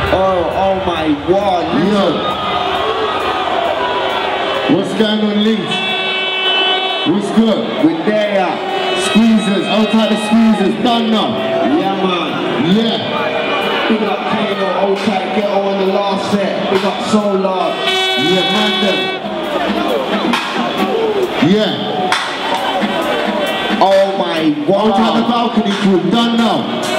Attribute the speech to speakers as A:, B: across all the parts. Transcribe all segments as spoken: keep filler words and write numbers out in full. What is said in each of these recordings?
A: Oh, oh my God.
B: Yo. What's going on, Leeds? What's good?
A: We're there.
B: Squeezers, outside the squeezers, done now.
A: Yeah, man.
B: Yeah.
A: We got Kano, old tight ghetto on the last set. We got Solar.
B: Yeah, man them. Yeah.
A: Oh my God.
B: Outside the balcony crew, done now.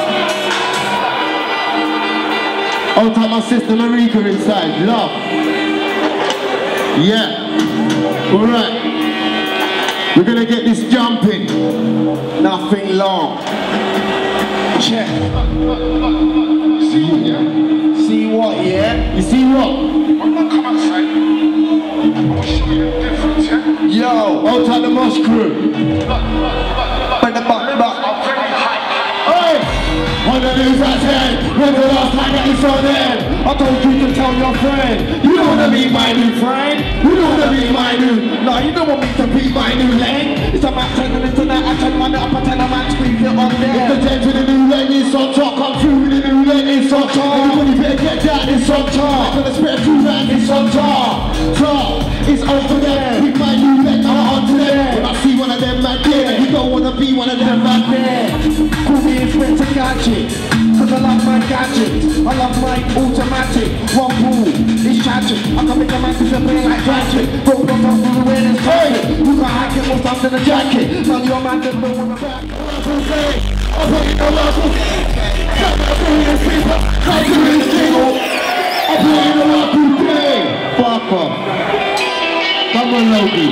B: Outside my sister Marika inside, love. Yeah. Alright. We're gonna get this jumping.
A: Nothing long. Check.
B: See, yeah.
A: See what, yeah?
B: You see what?
C: I'm not come outside. I'll show you the difference, yeah?
A: Yo.
B: Outside the Mosh crew.
A: But the buck, buck.
C: I'm very high.
B: Hey! On the news at ten, when the last time that you saw them, I told you to tell your friend, you don't wanna be my new friend, you don't wanna be my new, no, you don't want me to be my new lane. It's a man turning into that action, man, up and a man squeeze it on there. It's the gent with the new lane, it's on top, come through with the new lane, it's on top. Everybody better get that, it's on top. Gonna spare two rounds, it's on top. Top, it's over there, with my new lane, I'm onto there. When I see one of them man there, you don't wanna be one of them man there. Call me Inspector Gadget, cause I love my gadgets, I love my automatic. One pool, it's tragic, I can make a man disappear like tragic. Roll on top of the way that's perfect. You can hack it what's under the jacket. Now your man doesn't know what the back. I'm putting the work on day. I'm putting this paper, I'm doing this jingle. I'm putting the work on day. Fuck off. Come on, Loki.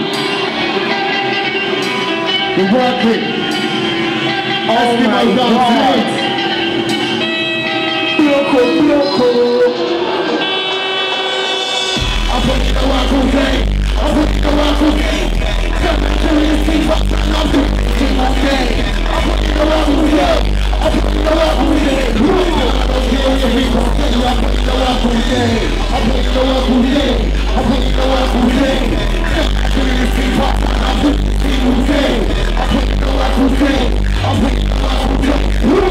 B: We're working.
A: Oh my God. Bloco, bloco.
B: I'm putting the work on day. I'm putting the work on day. I'm doing this thing, I'm doing this thing all day. I'm putting the work on day. I'm putting the work on day. I don't care if we don't get you. I'm putting the work on day. I'm putting the work on day. I'm putting the work on day. I'm doing this thing, I'm doing this thing all day. I'm putting the work on day. I'm putting the work on day.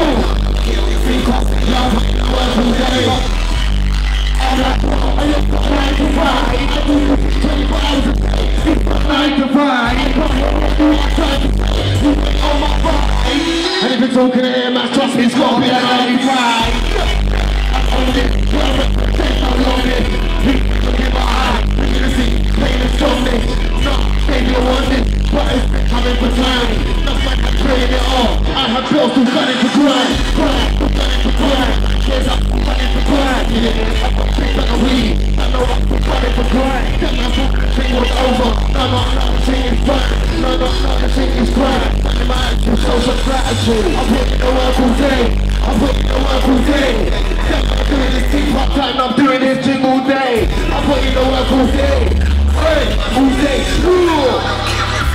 B: I'm putting the work on day. I'm not I am the nine to five. I do this twenty-four hours a day. It's the nine to five. On my body. And if it's okay to hear, man, trust me, it's gonna be a ninety-five. I'm on it, twelve represent, I'm loaded. Look in my eye, look at the scene, playing the showman. No, baby, I want it, but it's been coming for time. Not like I'm playing it all. I have bills to run into grind. Grind, to run into grind. Yes, I'm running for grind. Yeah, I'm gonna drink like a weed. I know I'm running for grind. Then my thing was over. No, no, no, the thing is fun. No, no, no, the thing is grind. In my eyes, you show some gratitude. I'm putting the work all day. I'm putting the work all day. I'm doing this thing part time. I'm doing this thing all day. I'm putting the work all day. Hey, all day. Ooh.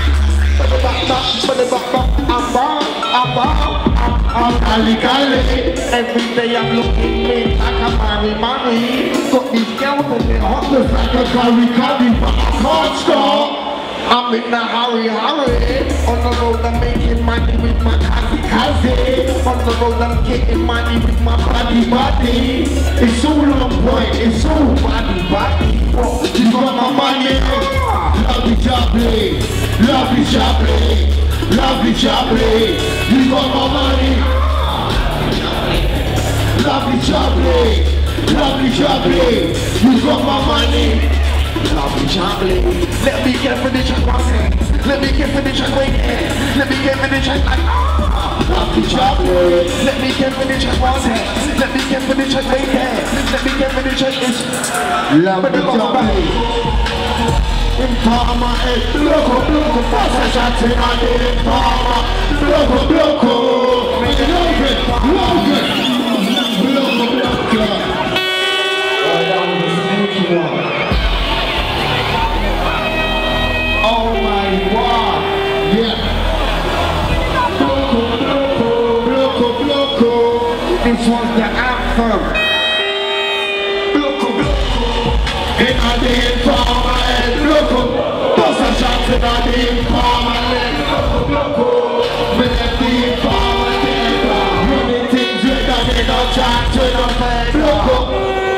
B: I'm bomb, I'm bomb, I'm Cali Cali.
A: Every day I'm looking me like a money money. Got these girls and they're hot
B: Just like a curry curry, but I can't stop.
A: I'm in a hurry, hurry. On the road I'm making money with my kazi kazi. On the road I'm getting money with my body body.
B: It's all on point, it's all
A: Body body.
B: you got my money. Lovely jubbly, lovely jubbly, lovely jubbly. You got my money. Lovely jubbly, lovely jubbly. You got my money.
A: Lovely jubbly. Let me get for the check one second. Let me get for the check right there. Let me get for the check like
B: Lovely jubbly.
A: Let me get for the check one second. Let me get for the check right there. Let me get for the check is
B: Lovely jubbly. In Parma, eh, bloco, bloco, passa shots in on it in Parma. Bloco, bloco, make it open, open. Bloco, bloco. Oh, that was a sneaky one.
A: oh my God.
B: Yeah. Bloco, bloco, bloco, bloco.
A: This was the anthem.
B: Bloco, bloco. In on it in Parma, eh, bloco. Passa shots in on it in Parma, eh, bloco, bloco. With that in Parma, eh, bloco. Running things with that in our chat, to the bloco.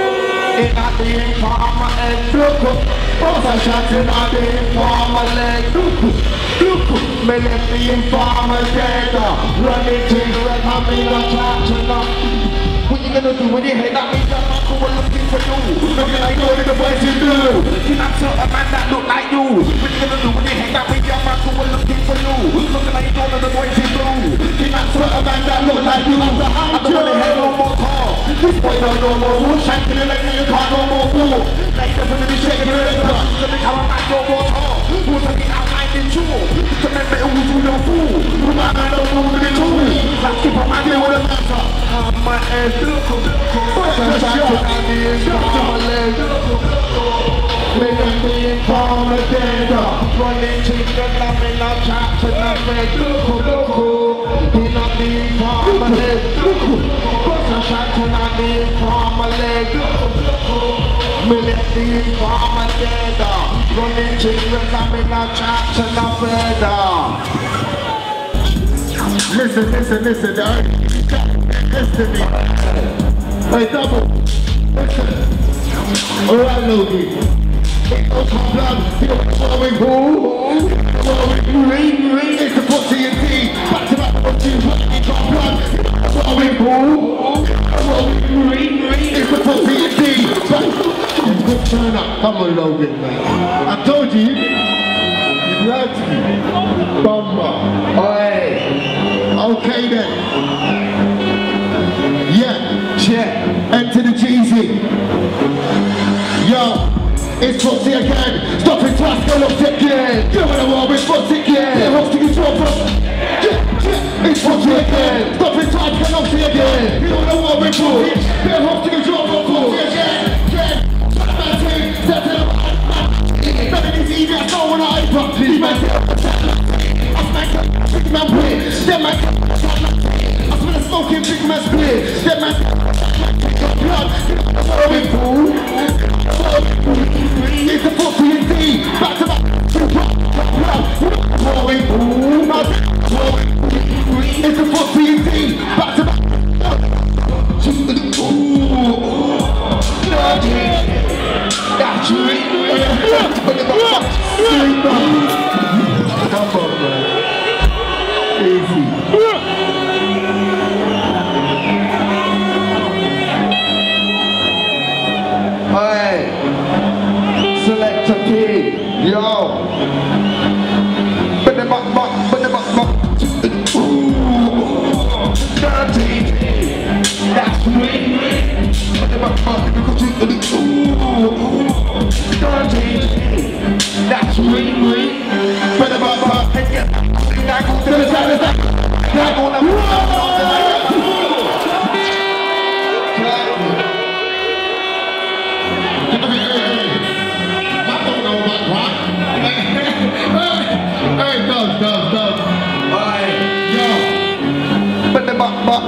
A: the informer head. Look up, boss a shot in on the informer leg. Look up, look up, me left the informer dead. Running to the red, I'm in a traction up. What you gonna do when you hit that means that man who was looking for you? Looking like you the boys you do. You not tell a man that look like you. What you gonna do when you hit that means that man who was looking for you? Looking like you the boys you do. You not tell a man that look like you. I don't wanna hear no more talk. This boy don't know more fool. Shanking it like me, you can't no more fool. Like the one be shaking it in the back. So make how a man no more talk. Who's looking outlined in two? To make me who's who no fool. Who man I don't know what they do. Like keep a man there with a matter. My head. Look up, look up, what's a shot on the informer leg? Make them be informer dead. Running chicken, I'm in a trap and I'm red. Look up, look up, in on the informer leg. Look up, what's a shot on the informer leg? Look up, look up, me let the informer dead. Running chicken, I'm in a trap and I'm red.
B: Listen, listen, listen, dog. Listen to me. Hey, double. Listen. Alright, Logie. It goes from blood. You know what's following who? Following green, green. It's the pussy and tea. Back to back, what you want. It got blood. Following who? Following green, green. It's the pussy and tea. Good turn up. Come on, Logan, man. I told you. You lied to me. Bumba. Oi. Okay then. Yeah, yeah, enter the Jeezy. Yo, it's Foxy again. Stop it twice, go look again. Go in the war with Foxy again. They're hosting his job. Yeah, yeah, it's Foxy again. Stop it twice, go look again. You in the war with Foxy. They're hosting his job. Foxy again. Yeah, my team, set it up. Nothing is easy, I saw when I pop. These men say, I smack up, trick my way. Then my I smell the smoking big man's split. That man's blood. Following fool. It's the pussy and tea. Back to back. Following fool. It's the pussy and tea. Back to back. That's right. Come on, man. Easy. Selector P, yo. But the buck buck, but the buck buck. Dirty, that's me. But the buck buck, because you dirty, that's me. But the buck buck, and get. I go to the side, I go to the Hey, dog, dog, dog. Alright, yo. But the buck, buck.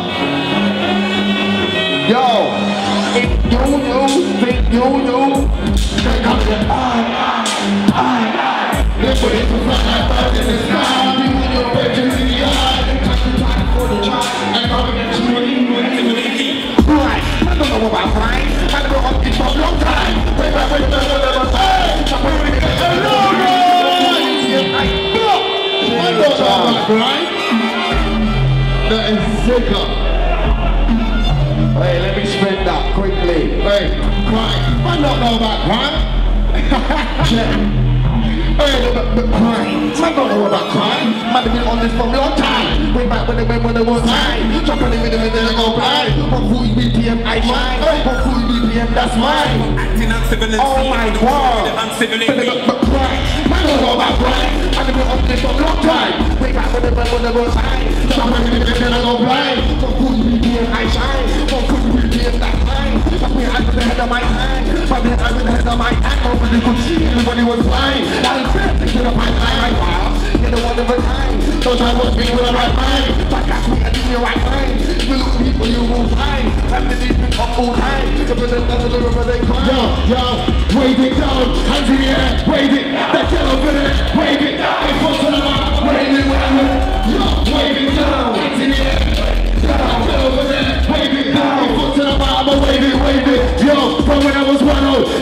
B: Yo. If you, you, think you, you. They come to I, I, I. They put it to front like birds in the sky. You and your bitches in the eye. They touch the time for the child. And come against you and you and you and you. Right. I don't know about crime. I don't know about this for a long time. Wait, wait, wait, wait, wait, wait, wait. I don't know about crime. That is sicker. Hey, let me spin that quickly. Hey, crime. I don't know about crime. Check. Hey, but, but crime. I don't know about crime. Man, I've been on this for a long time. Way back when they went when they was high. Jumping in with them and then I go blind. One fool B P M, I mine. One fool B P M, that's mine. Oh my God. But, but crime. I don't know about crime. I've been on this for a long time. Way back when they went when they was high. Jumping in and then I go blind. One fool B P M, I shine. One fool B P M, that's mine. But me, I'm with the head of my hand. But me, I'm with the head of my hand. Nobody could see everybody was flying. Get up my mind, you're the one of a kind. Don't try to be with the right mind. But that's me, I do the right mind. If you look at people, you will find. I'm the deep of all time. The president of the river, they cry. Yo, yo, wave it down, hands in the air, wave it. That's it over there, wave it. It's what's on the line, wave it, wave it. Yo, wave it down, hands in the air. Down, over there, wave it down. It's what's on the line, I'ma wave it, wave it. Yo, from when I was one oh,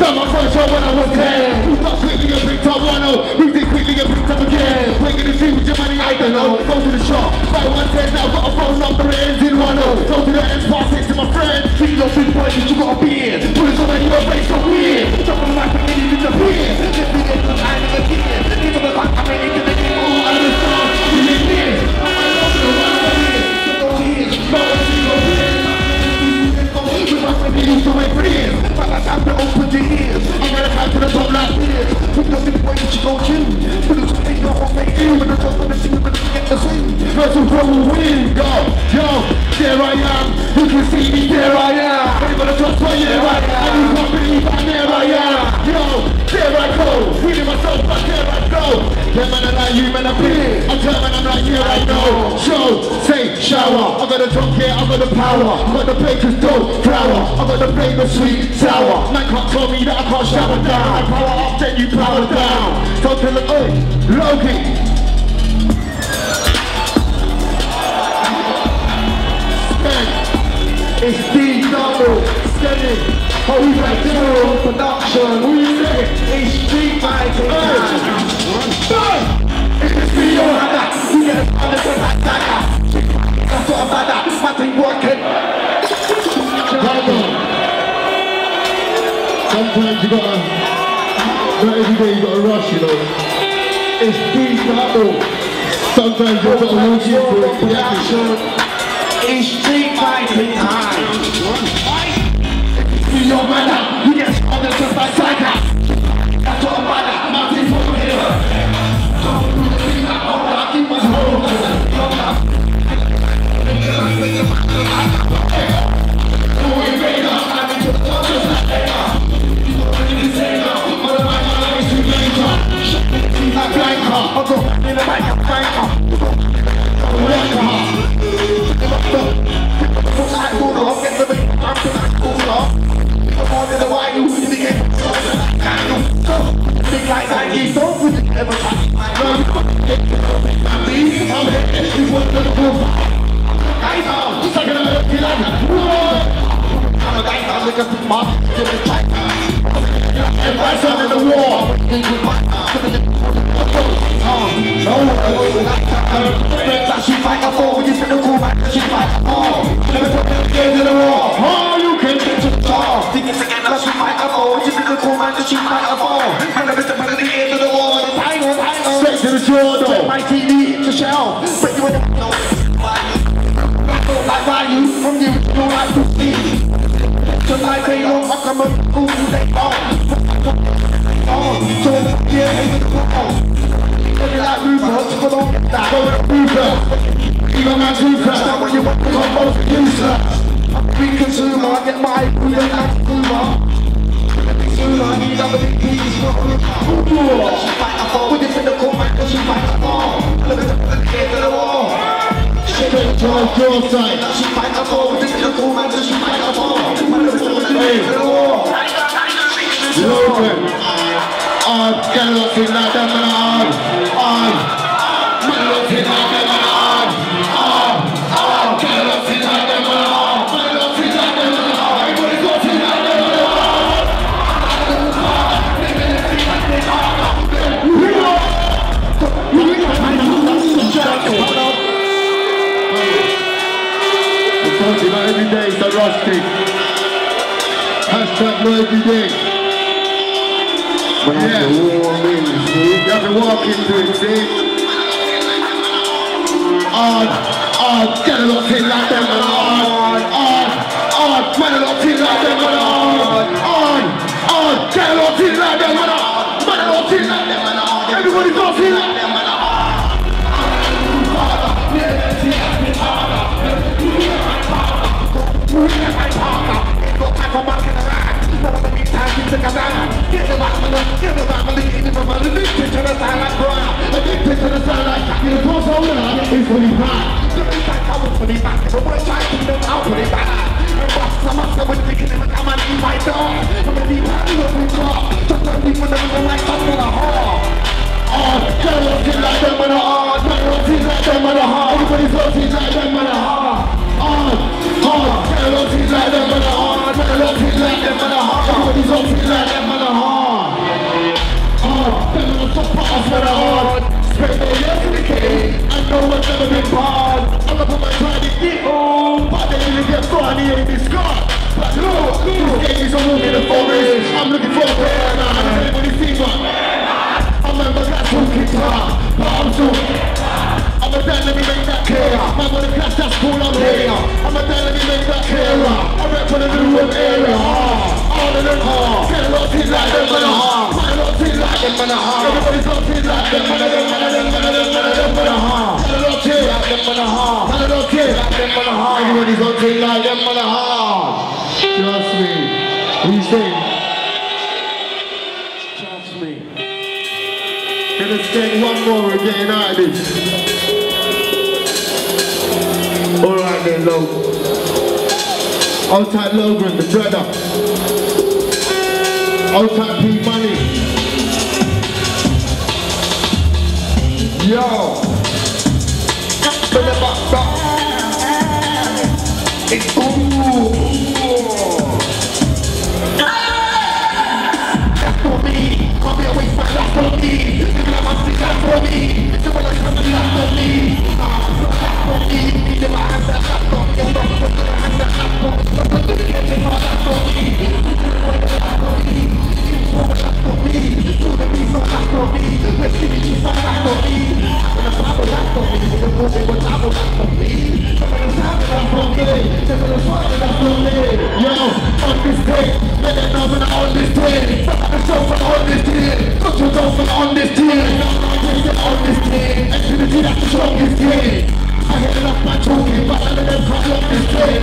B: know, go to the shop. Buy one ten now, got a phone number, it ends in one oh. Go to the ends, pass it to my friend. Think those big boys that you gotta be in. Put it on your face, so weird. Drop on the mic and you disappear. Just be there till I'm in the kitchen. Give them the back, I'm ready to the game. All out of the stars, you live this. I'm going to the one for this. So go here, go and see your friends. We're not going to be so my friends. But I have to open your ears. I'm gonna come to the top like this. With those big boys that you go to. Put it on your whole face. With the top of the thing, with the get the swing. First and foremost, win. Yo, yo, there I am. You can see me, there I am. Everybody just right, yeah, right. And you can't believe I'm there I am. Yo, there I go. Feeling myself, but there I go. Yeah, man, I'm like you, man, I'm big. I'm German, I'm like, yeah, I know. Show, say, shower. I got the drunk here, I got the power. I got the baker's dough, flour. I got the flavor, sweet, sour. Man can't tell me that I can't shower down. I power up, then you power down. So tell them, hey, Loki. It's D double, steady, who's that general production? Who you say? It's street fighting time. It's me, you have that. You get a under the back dagger. That's what I'm about that. My thing working. Sometimes you gotta, not every day you gotta rush, you know. It's D double. Sometimes you gotta rush it for a production. It's street fighting time. You know, man, you get on the just like that. That's what I'm about at. Mountain from here. Don't do the thing that I keep my home. Don't invade us. I'm into the top just like that. You know what you say now. All of my life is too major. Shut me, see that blanker. I'll go in the mic and banker. Banker. Like Buddha, I'll get the big I'm to that cooler. I'm more than a white you in the game. Big like Nike, don't put it ever touch my love. I'm here, this one's gonna go. I know, it's like a little kid. I'm a guy, I'm like a big mom. And my son in the war. No, that she fight a four, you spin a cool back, she fight a four. Never put the games in the war. Oh, you can get to the top. Think it's again, that she fight a four, you spin a cool back, she fight a four. And never step out of the end of the war. Straight to the jaw, though. My T V hit the shelf. But you ain't no like value from you, you like to see. Tonight they don't fuck them up, who they are. Oh, so yeah, hate the wall. Like Rupert, but don't get that. Go with Rupert. Even my Rupert. Stop when you want to come both producer. I'm a big consumer, I get my food and I'm a consumer. Consumer, I need other big pieces. She fight a fall. With this in the court, man, cause she fight a fall. Look at the kid of the wall. Straight to our door side. She fight a fall. With this in the court, man, cause she fight a fall. Look at the kid of the wall. Logan. On, get a lot in like them and on, on, get a lot in like them and on, on, on, get a lot in like them and on, get a lot in like them and on, everybody got in like them and on. I told you not every day, so rusty. Hashtag no every day. When yeah. I have to warm in, see? You have to walk into it, see? On, on, get a lot in like them and on, on, on, man a lot in like them and on, on, on, get a lot in like them and on, man a lot in like them and on, everybody got in like them and on. Get the back of the, get the back of the, get the back of the, addicted to the sound like brown, addicted to the sound like that, you know, so now, it's fully bad. The bass like I was fully back, but we're trying to know how fully bad. And what's the master with the kid, I'm an invite dog, I'm a deep hand, look me drop, just a deep one, I'm like something a whore. On, get a lot like them and a hard, get a lot like them and a hard, everybody's looking like them and a hard. On, on, get a lot like them and a hard, get a lot like them and a hard, everybody's looking like them and a hard. On, get a lot of poppers and a hard, spread the years to the king, and no one's ever been born. I'm gonna put my pride in it, oh, but they didn't get funny in this car. But look, this game is a walk in the forest. I'm looking for a bear now. Does anybody see me? I remember that cool guitar, but I'm so. I'm a dad, let me make that clear. Man, when the class, that's cool, I'm here. I'm a dad, let me make that clearer. I rap for the new world area. All of them, oh. Get a lot of things like them, man, oh. Get a lot of things like them, man, oh. Everybody's got things like them, man, them, man, them, man, them, man, them, man, oh. Get a lot of things like them, man, oh. Get a lot of things like them, man, oh. Everybody's got things like them, man, oh. Trust me. What you saying? Trust me. Gonna sing one more, we're getting out of this. Alright then, Logan. Outside Logan, the brother. Outside P Money. Yo. It's ooh. That's for me. Come here, wait, my that's for me. You can have my stick, that's for me. You wanna come and that's for me. That's for me. You never have that, that's for me. You don't put the hand, that's for me. You put the hand, that's for me. You want that's for me. You want that's for me. You want that's for me. Let's see me, you want that's for me. I'm gonna travel that's for me. You're gonna go travel that's for me. I'm gonna travel that's for me. You're gonna travel that's for me. Yo, on this day, let them know when I'm on this day. I'm gonna show from on this day. Don't you go from on this day. On this day, and to the day that's the strongest day. I hear enough my talking, but none of them come on this day.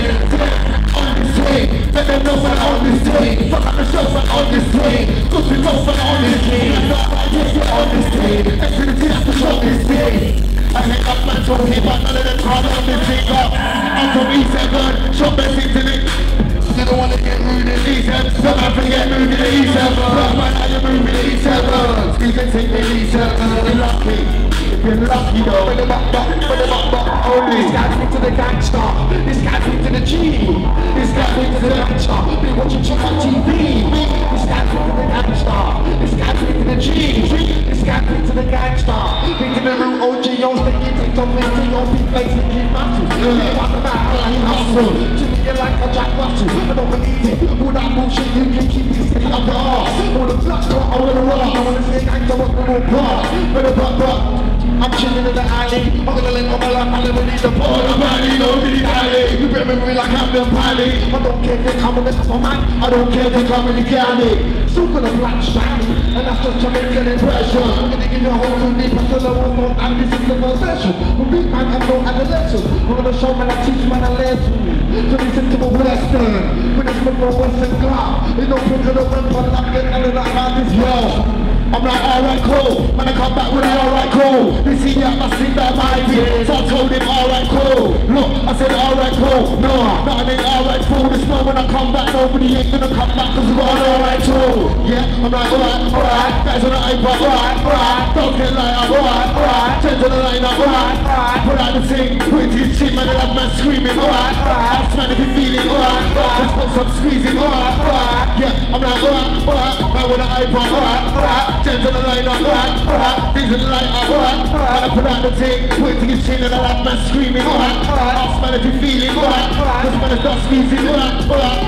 B: On this day, let them know when I'm on this day. Fuck up the show from on this day. Good to go from on this day. Yeah, on this day, and to the day that's the strongest day. I hear enough my talking, but none of them come on this day. I'm from E seven, shop messing to me. You don't wanna get rude in E seven. Some man forget moving to E seven. But man, now you're moving to E seven. You can take me to E seven. You're lucky. If you're lucky though. When the buck buck, when the buck buck only. This guy's me to the gangster. This guy's me to the G. This guy's me to the gangster. Been watching shit on T V. This guy's me to the gangster. This guy's me to the G. This guy's me to the gangster. Been to the root O G O's. They get it on me to your big face and keep matches. You want the back like you hustle. To me you're like a Jack Russell. I don't believe it. All that bullshit you can keep this thing up the arse. All the blood got all the rock. I wanna see a gangster walk the wall past. But the buck buck. I'm chilling in the alley. I'm gonna let my life. I never need the ball. I'm ready, no need alley. You remember me like I'm the pally. I don't care if they come on the top of man. I don't care if they come in the galley. Still gonna black shine. And that's just to make an impression. I'm gonna give you a whole new deep until I won't know. And this is the first session. With big man, I'm no adolescent. I'm gonna show man, I teach man, I lesson. To listen to the western. When it's from the western club. They don't put it up and put it up. And they're like, man, this yo. I'm like, alright, cool. When I come back with it, alright, cool. They see me at my sleep, that might be. So I told him, alright, cool. Look, I said, alright, cool. No, nothing ain't alright, cool. This know when I come back, nobody ain't gonna come back cause we got an alright, cool. Yeah, I'm like, alright, alright. Guys on the iPod, alright, alright. Don't get like up, alright, alright. Turn to the line up, alright, alright. Put out the thing, put it to his chin, man, and have man screaming, alright, alright. Man, if you feel it, alright, alright. Let's put some squeezing, alright, alright. Yeah, I'm like, alright, alright. Man with the iPod, alright, alright. Turn to the line up, alright, alright. Things in the light up, alright, alright. I put out the thing, put it to his chin, and I have man screaming, alright, alright. Ask man if you feel it, alright, alright. This man is not squeezing, alright, alright.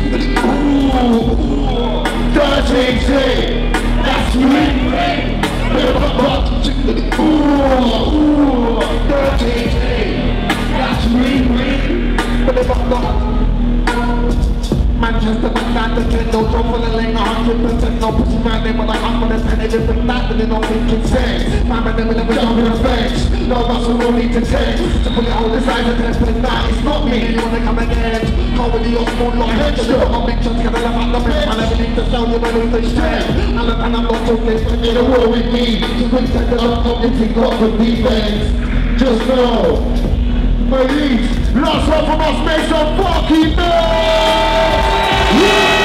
B: Ooh, dirty thing, that's ring, ring. Ooh, ooh, dirty thing, that's ring, ring. Manchester, but not the kid, no joke for the lane, one hundred percent, no pussy man, they were like, I'm gonna pen it, different that, but they don't think it's sense. Man, but they will never jump in the fence. No muscle, no need to text. To put it on the side of the test, but nah, it's not me. You wanna come again? Call with the old school like headshot. I'm big chance, get the left out the bed. I never need to sell you, but it's a shame. I'm a fan, I'm not talking, but in a war with me. Just quick, take the love of the thing, got the defense. Just know. Police, last one from us, make some fucking noise! Yeah!